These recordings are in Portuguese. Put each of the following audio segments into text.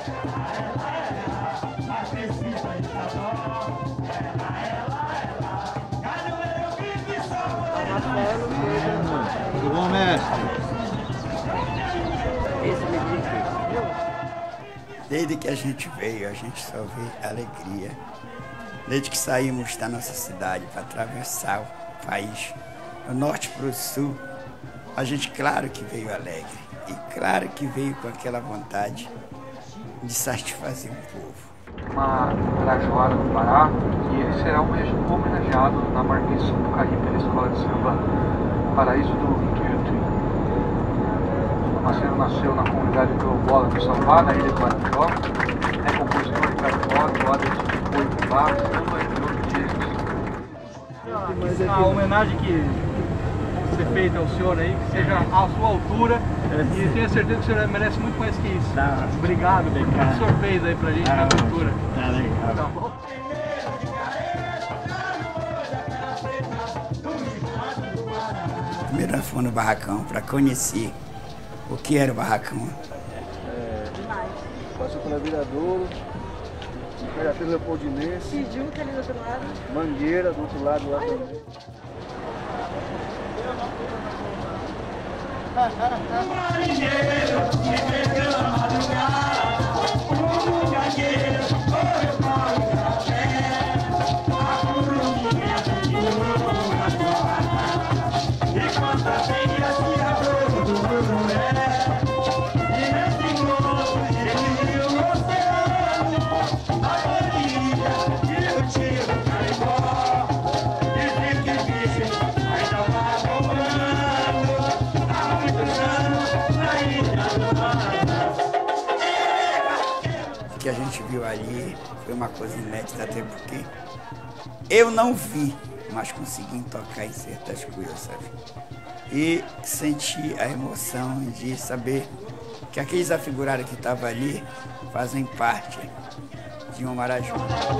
Tudo bom, mestre? Desde que a gente veio, a gente só vê alegria. Desde que saímos da nossa cidade para atravessar o país, do norte para o sul, a gente, claro que veio alegre. E claro que veio com aquela vontade de satisfazer um povo. Uma Arajoara do Pará, e ele será homenageado na Marquês de Sapucaí pela Escola de Samba Paraíso do Tuiuti. O Marcelo nasceu na comunidade do Bola do Sambá, na ilha do Marajó. É compositor de carioca, roda de boi de bar, samba e outros gêneros. A homenagem que ser feita ao senhor aí, que seja à sua altura, e tenho certeza que o senhor merece muito mais que isso. Obrigado por tudo que o senhor fez aí pra gente na cultura. Tá legal. Tá bom. Primeiro nós fomos no barracão para conhecer o que era o barracão. Passou pela Viradouro, Imperatriz Leopoldinense, Tijuca ali do outro lado. Mangueira do outro lado lá também. Marinheiro, que perdeu a madrugada, o gagueiro, foi o pau e o café, a curumimia de novo na toalha, e quando a filha se abriu do Urué, e nesse globo ele viu o oceano, a família e o tio Caibó, e que bicho ainda vai comprando. O que a gente viu ali foi uma coisa inédita, até porque eu não vi, mas consegui tocar em certas coisas, sabe? E senti a emoção de saber que aqueles afigurados que estavam ali fazem parte de uma Marajó.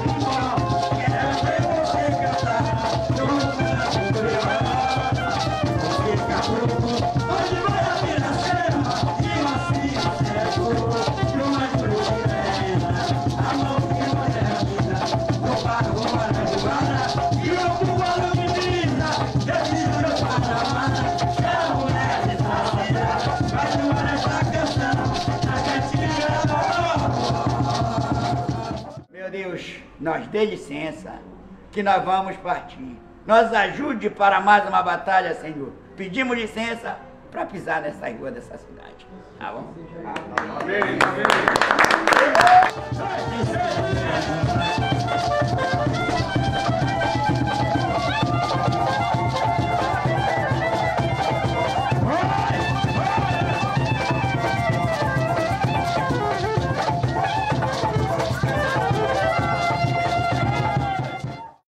Meu Deus, nós dê licença, que nós vamos partir. Nos ajude para mais uma batalha, Senhor. Pedimos licença para pisar nessa rua dessa cidade. Tá bom? Amém.